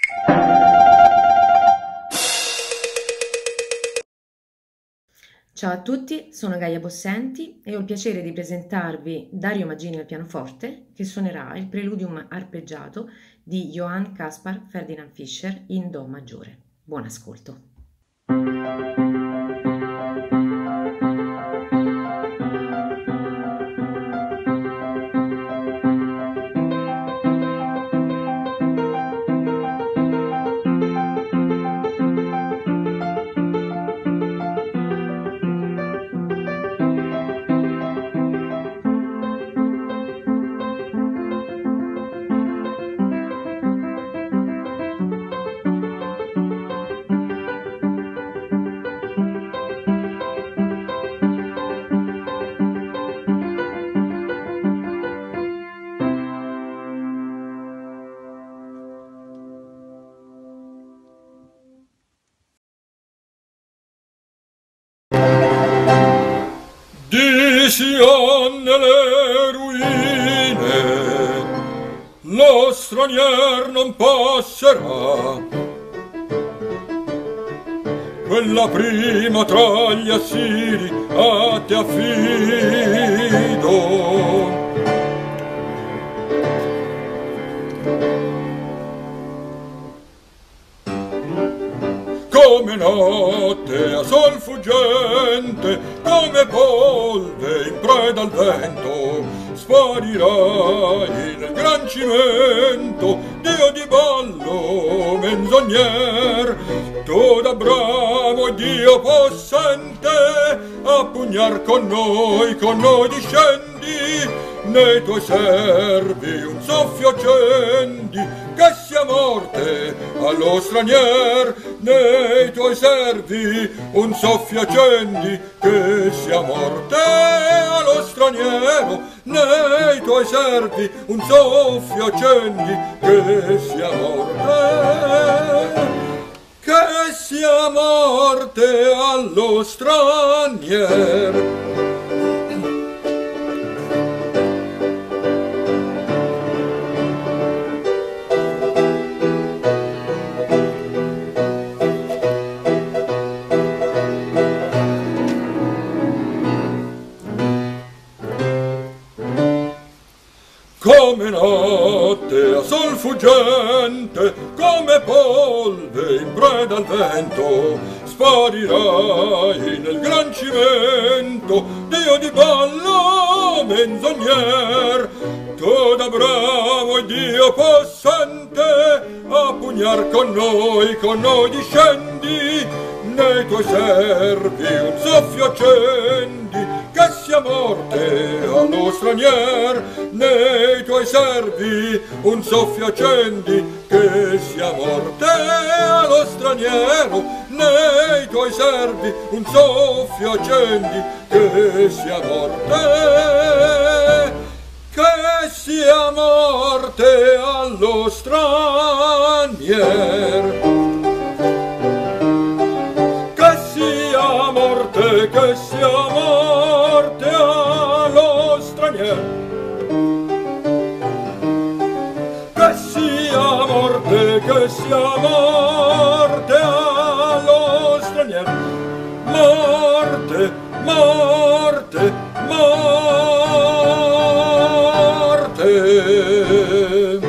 Ciao a tutti, sono Gaia Possenti e ho il piacere di presentarvi Dario Maggini al pianoforte, che suonerà il Preludium arpeggiato di Johann Caspar Ferdinand Fischer in Do maggiore. Buon ascolto. Di Sion nelle ruine lo stranier non passerà, quella prima tra gli assiri a te affido. Come notte a sol fuggente, come polve in preda al vento, sparirai nel gran cimento, Dio di ballo menzognere. Tu da bravo Dio possente, a pugnar con noi discendi, nei tuoi servi un soffio accendi, che sia morte allo stranier. Nei tuoi servi un soffio accendi, che sia morte allo straniero. Nei tuoi servi un soffio accendi, che sia morte, che sia morte allo straniero. Come notte a sol fuggente, come polve in preda al vento, sparirai nel gran cimento, Dio di ballo menzognere. Tu da bravo Dio possente, a pugnar con noi discendi, nei tuoi servi un soffio accendi, che sia morte allo stranier. Nei tuoi servi un soffio accendi, che sia morte allo straniero. Nei tuoi servi un soffio accendi, che sia morte, che sia morte allo straniero. Che sia morte allo straniero, che sia morte allo straniero. Morte, morte, morte.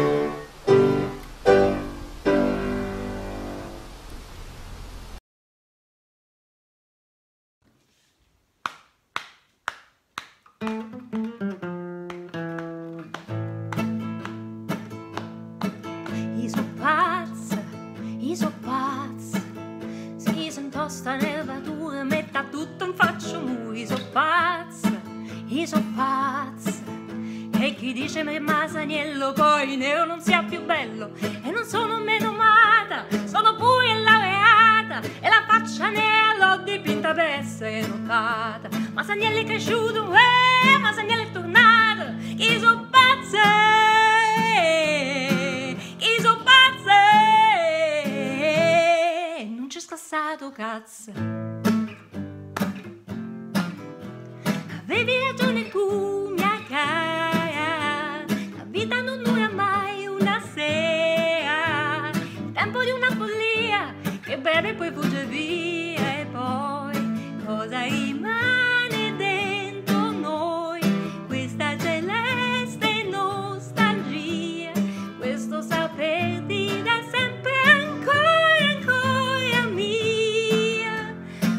Io so pazza, si s'intosta nella tua, metta tutto in faccia mu. Io so pazza, e chi dice me Masaniello poi neo non sia più bello, e non sono meno amata, sono pure laureata, e la faccia nera l'ho dipinta per essere notata. Masaniello è cresciuto, Masaniello è tornato, io so pazza. Scassato cazzo, avevi ragione tu mia cara, la vita non dura mai una sera, il tempo beve e poi fugge via. E poi cosa rimane dentro noi? Questa celeste nostalgia, questo saper dire sempre ancora, ancora mia,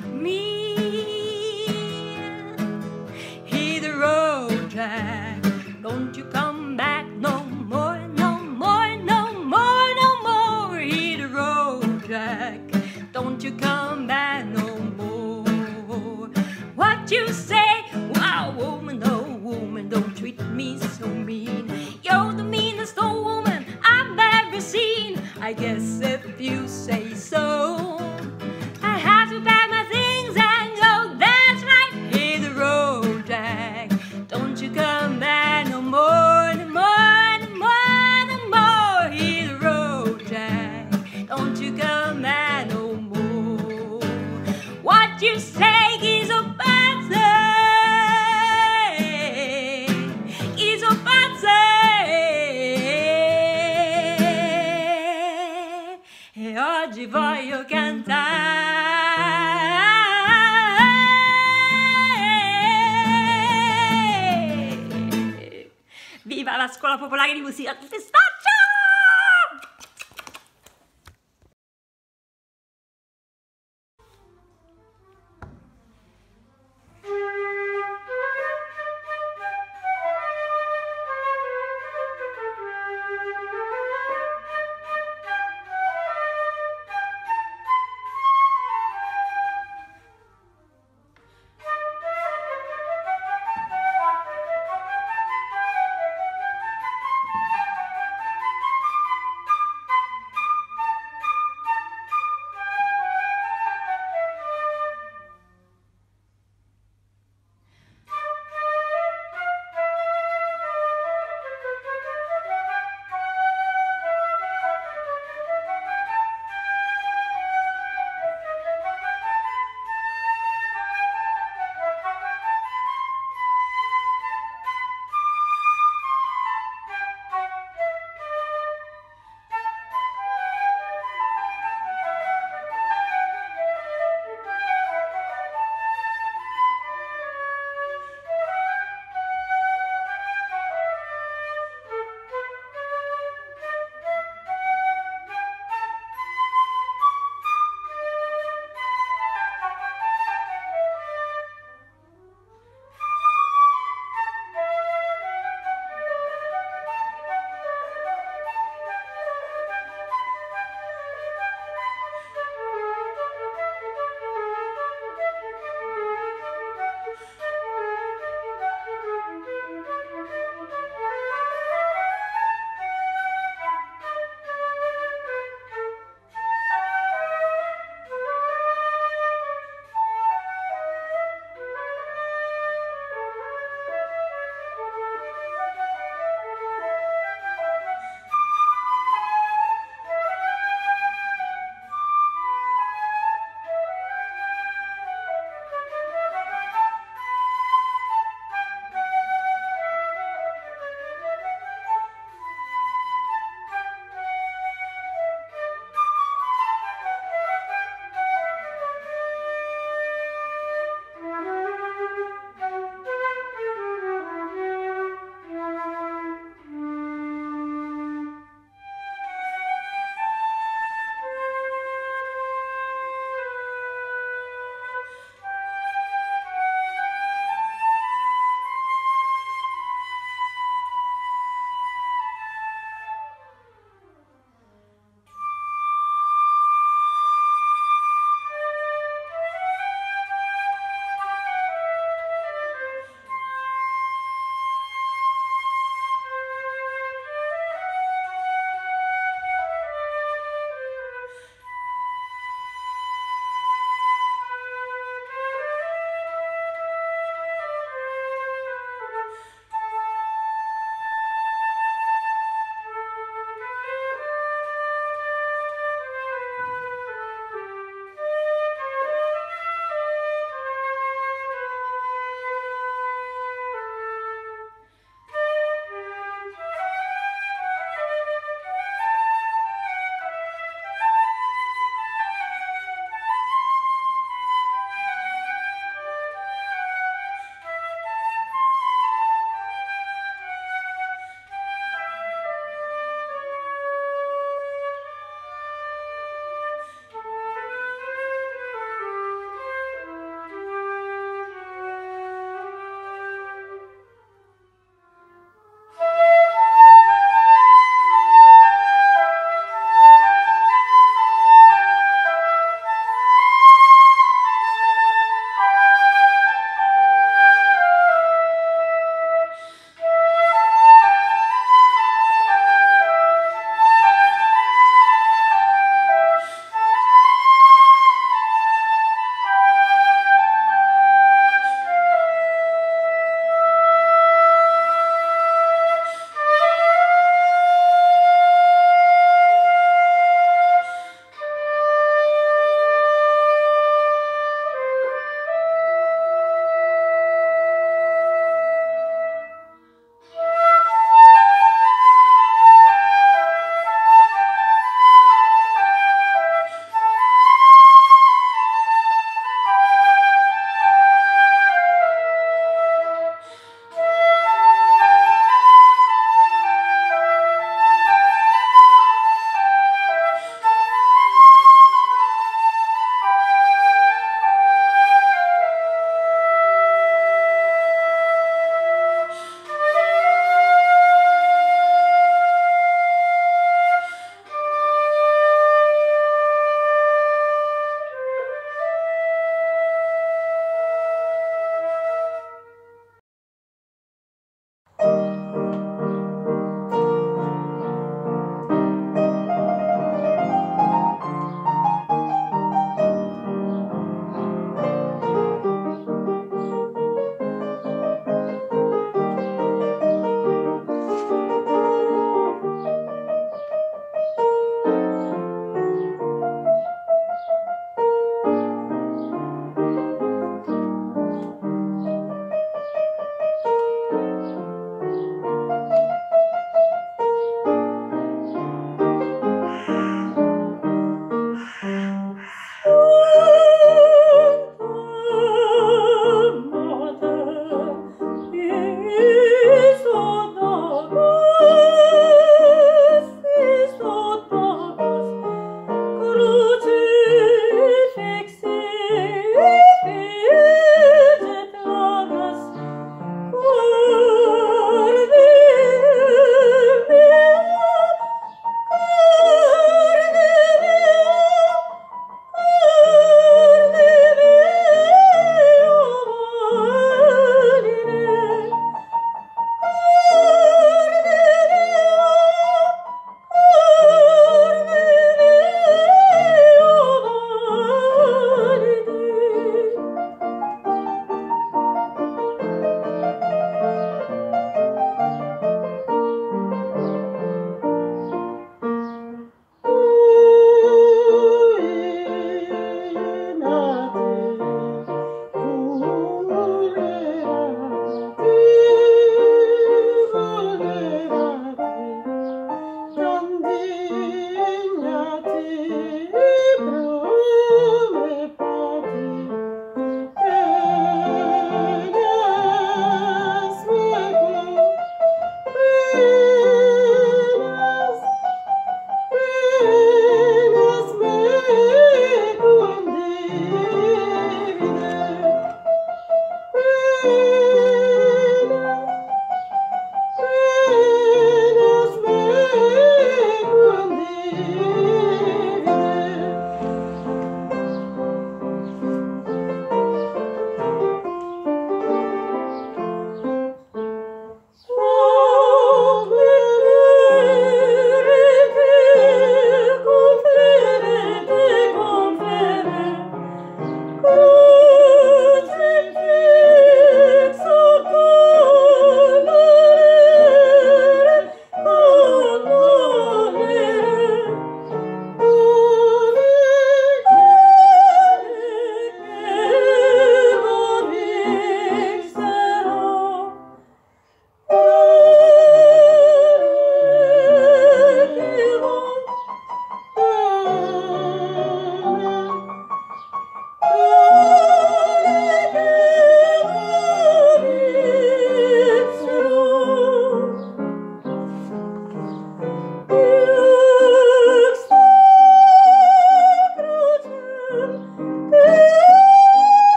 mia. Hit the road, Jack, don't you come back no more, no more, no more, no more. Hit the road, Jack, don't you come back no more. What you say? Wow, woman, oh woman, don't treat me so mean. You're the meanest old woman I've ever seen. I guess if you say so, I have to pack my things and go. That's right, hit the road, Jack, don't you come back no more, no more, no more, no more. Hit the road, Jack, don't you come back no more. What you say is a pazzo, is a pazzo. E oggi voglio cantare. Viva la Scuola Popolare di Musica di Testaccio!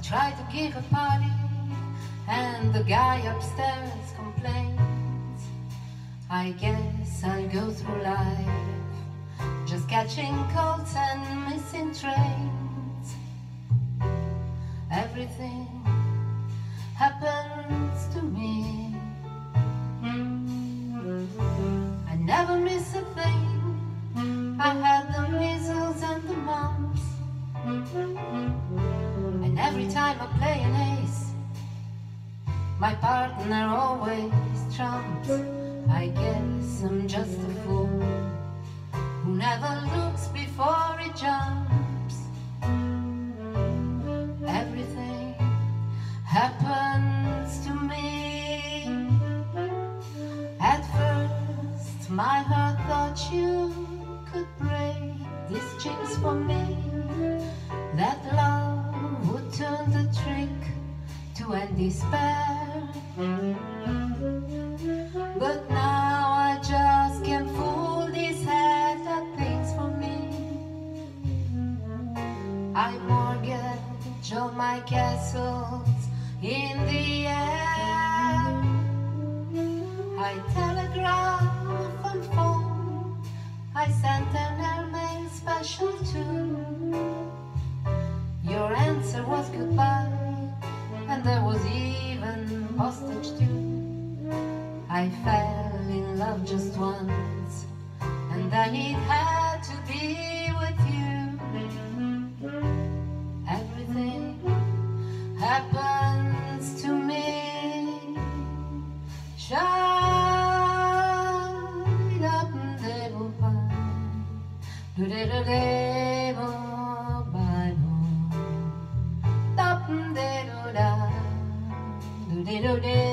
try to give a party and the guy upstairs complains. I guess I'll go through life just catching colds and missing trains. Everything happens to me. I never miss a thing. I had the measles and the mumps, and every time I play an ace, my partner always trumps. I guess I'm just a fool who never looks before he jumps. Everything happens to me. At first my heart thought you could break these jinx for me, that love would turn the trick to end despair. But now I just can't fool this head that thinks for me. I mortgage all my castles in the air. I telegraph and phone, I sent an airmail special too. Your answer was goodbye, and there was even postage too. I fell in love just once, and then it had to be with you. Everything happens to me. Shine up and they will find. Do-de-do-de-bo, Bible. Dop-de-do-da, do-de-do-de.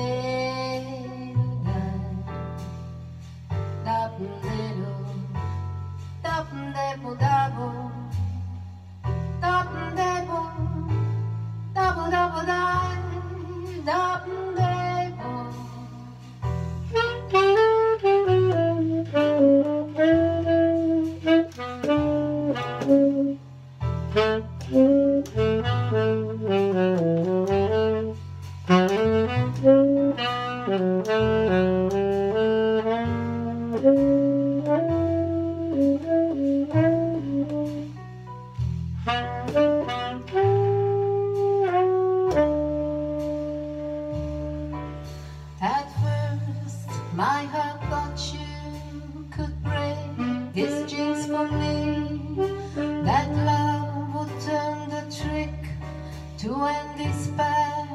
At first my heart thought you could break this jinx for me, that love would turn the trick to end despair.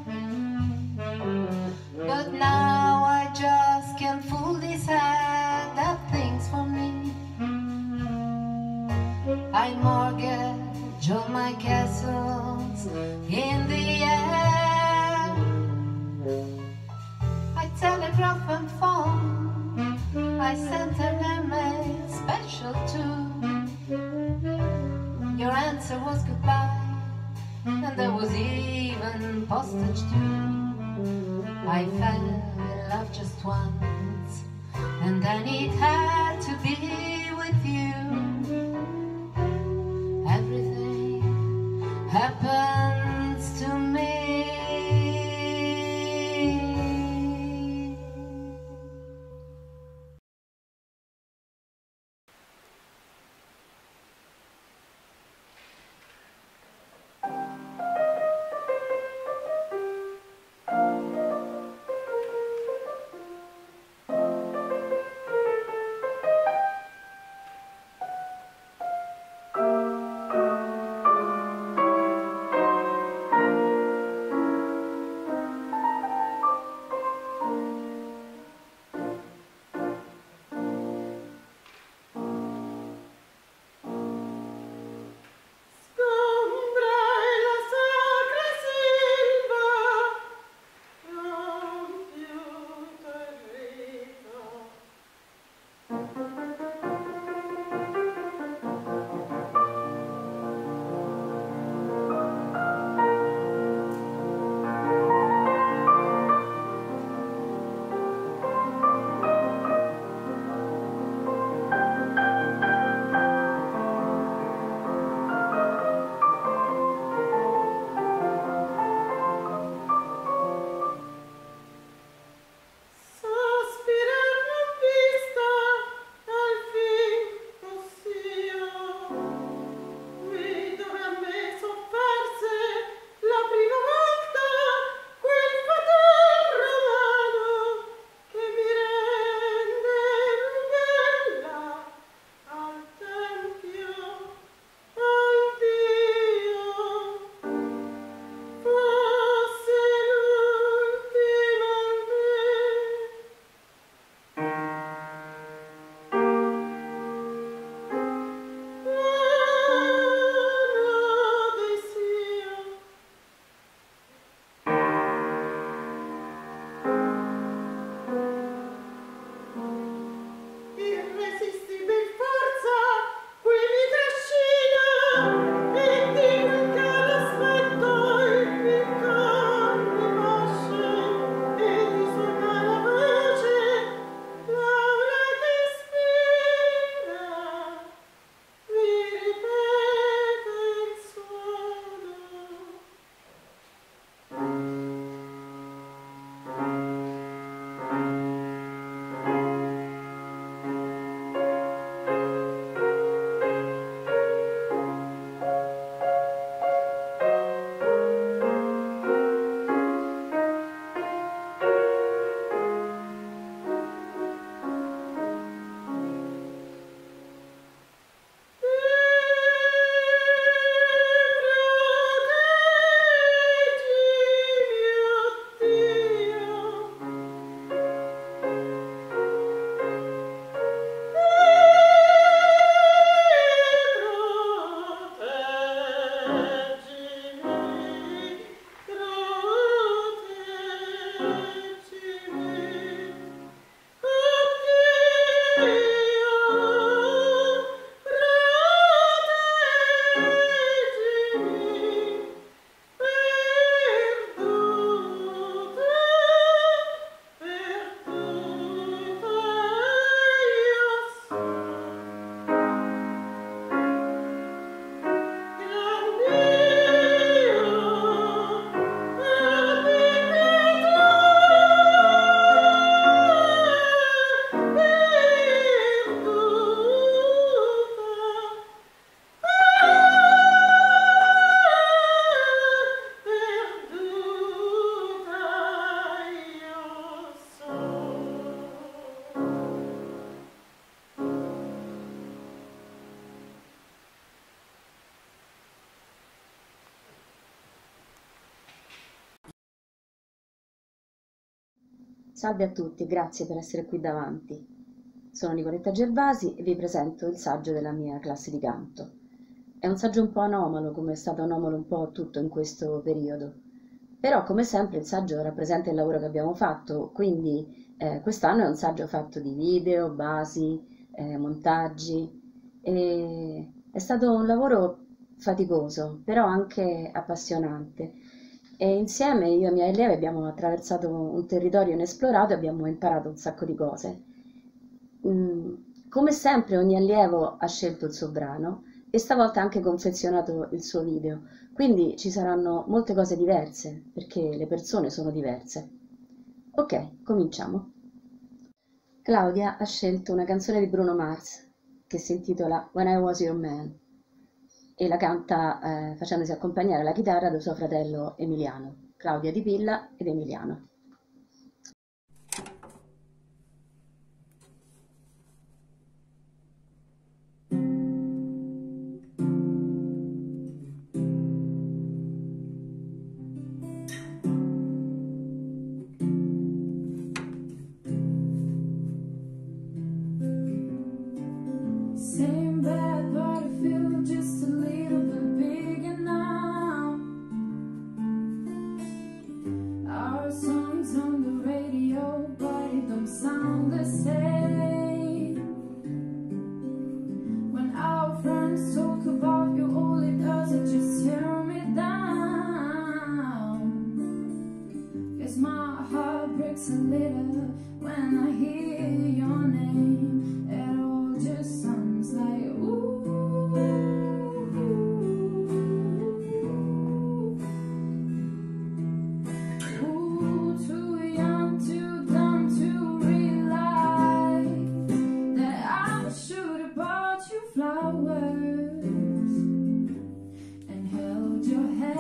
But now I just can't fool this head that thinks for me. I mortgage all my castles in the air. I telegraph and phone, I sent an airmail special too. Your answer was goodbye, and there was even postage too. I fell in love just once, and then it had to be with you. Everything happens to me. Salve a tutti e grazie per essere qui davanti. Sono Nicoletta Gervasi e vi presento il saggio della mia classe di canto. È un saggio un po' anomalo, come è stato anomalo un po' tutto in questo periodo. Però, come sempre, il saggio rappresenta il lavoro che abbiamo fatto, quindi quest'anno è un saggio fatto di video, basi, montaggi. E è stato un lavoro faticoso, però anche appassionante. E insieme io e i miei allievi abbiamo attraversato un territorio inesplorato e abbiamo imparato un sacco di cose. Come sempre ogni allievo ha scelto il suo brano e stavolta ha anche confezionato il suo video, quindi ci saranno molte cose diverse perché le persone sono diverse. Ok, cominciamo. Claudia ha scelto una canzone di Bruno Mars che si intitola When I Was Your Man e la canta facendosi accompagnare alla chitarra da suo fratello Emiliano, Claudia Di Pilla ed Emiliano. Same bad, but I feel just a little bit bigger now. Our songs on the radio, but it don't sound the same. When our friends talk about you, all it does is just tear me down. 'Cause my heart breaks a little when I hear your name. It all just sounds like ooh. Ooh, too young, too dumb to realize that I should have bought you flowers and held your hand.